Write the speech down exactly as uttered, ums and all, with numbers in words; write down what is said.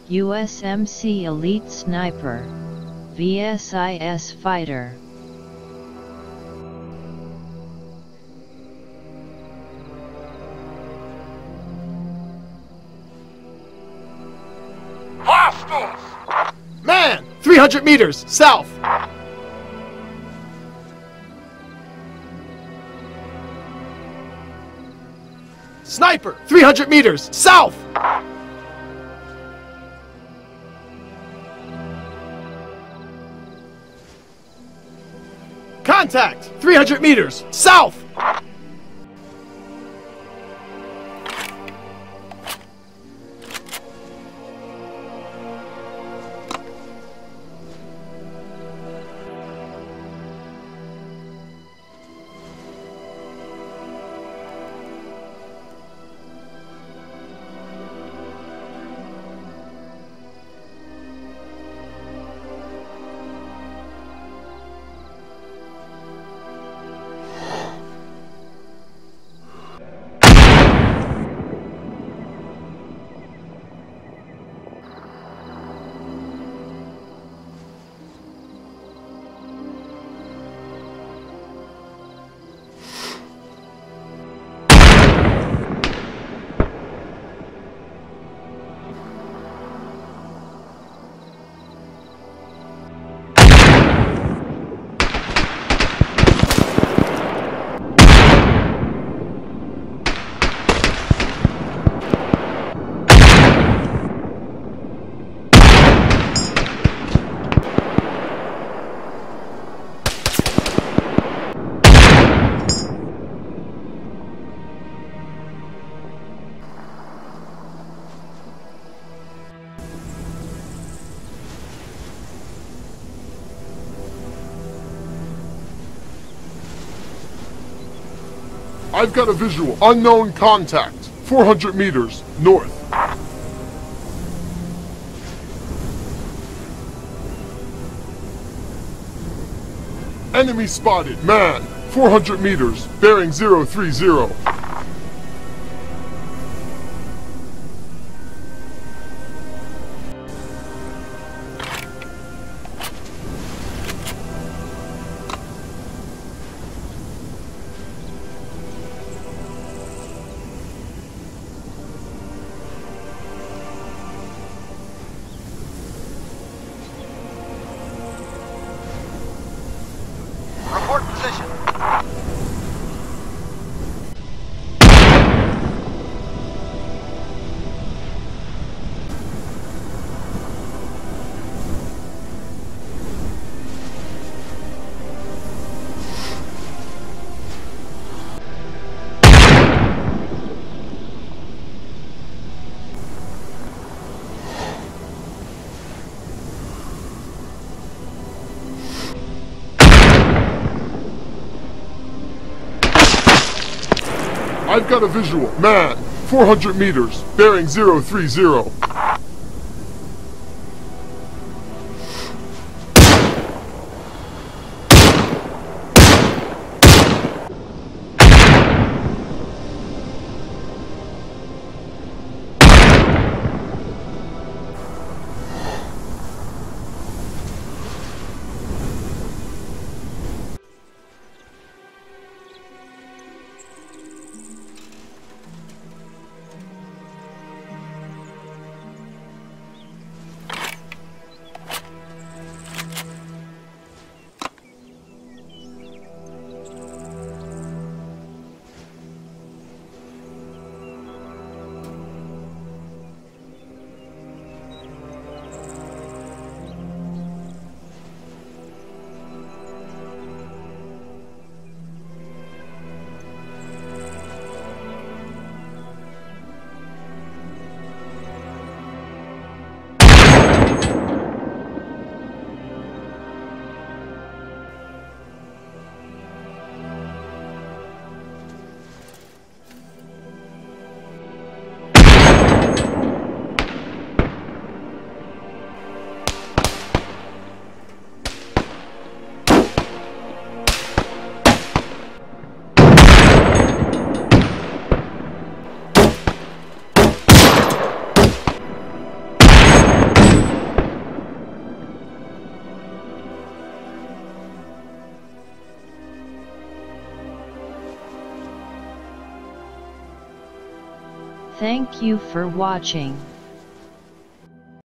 U S M C Elite Sniper, V S I S Fighter. Hostiles! Man! three hundred meters, south! Sniper! three hundred meters, south! Contact! three hundred meters, south! I've got a visual. Unknown contact. four hundred meters, north. Enemy spotted. Man. four hundred meters, bearing zero three zero. Report position. I've got a visual. Man. four hundred meters, bearing zero three zero. Thank you for watching.